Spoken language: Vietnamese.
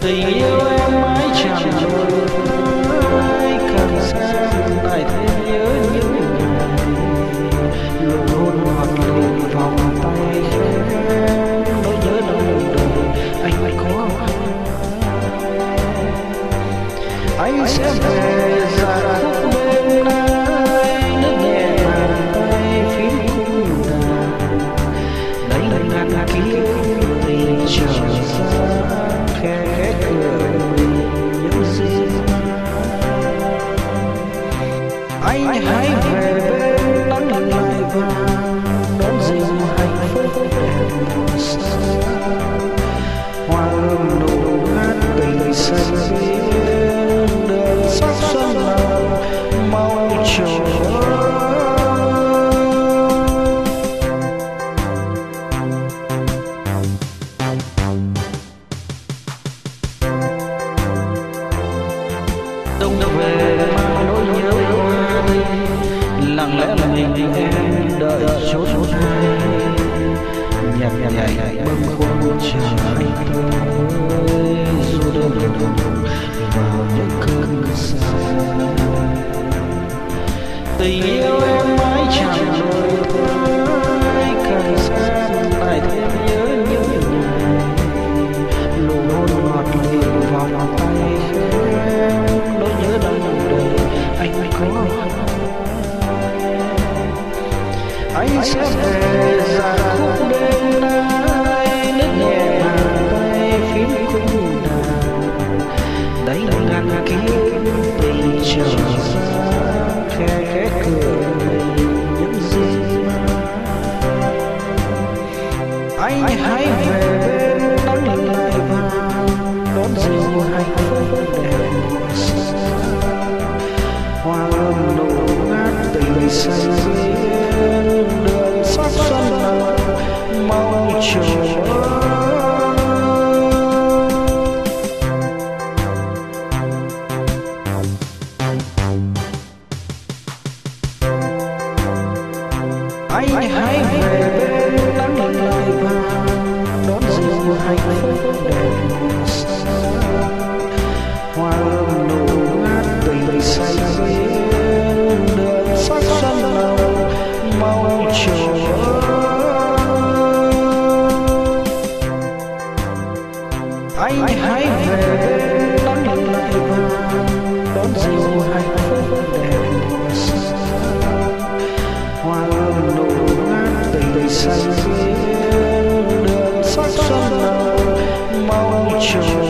Tình yêu em mãi chẳng đổi thay, càng xa lại thêm nhớ những ngày luôn hôn ngọt lịm vòng tay khẽ. Nỗi nhớ nồng đời anh mới có anh sẽ về già khúc bên ai, nước nhẹ bàn tay phím cung đàn đánh ngăn ký tình trở ra khe khẽ cười những gì anh hãy về bên nắng lại vàng đón dịu hạnh phúc đẹp xa hoa hương nụ ngát tình xanh biếc đường sắc xuân nào mau trôi. Đông về mang nỗi nhớ qua đi, lặng lẽ là mình em đợi chốn hay. Nhạc nhảy bâng khuâng chờ anh tới, dù đơn độc vào những cơn say. Tình yêu em mãi chẳng đổi thay, càng xa lại thêm nhớ những ngày nụ hôn ngọt lịm vòng tay khẽ. Nỗi nhớ nồng đời anh mới có anh sẽ về già khúc bên ai, nước nhẹ bàn tay phím cung đàn đánh ngăn ký tình trở ra khe khẽ cười những gì anh hãy về bên nắng lại vàng đón dịu hạnh phúc đẹp xa hoa hương nụ ngát tình xanh biếc đường sắc xuân nào mau trôi. Anh hãy về bên nắng lại vàng đón dịu hạnh phúc đẹp xa hoa hương nụ ngát tình xanh biếc đường sắc xuân nào mau trôi. Anh hãy về bên nắng lại vàng đón dịu hạnh phúc đẹp xa hoa hương nụ ngát tình xanh biếc đường sắc xuân nào mau trôi.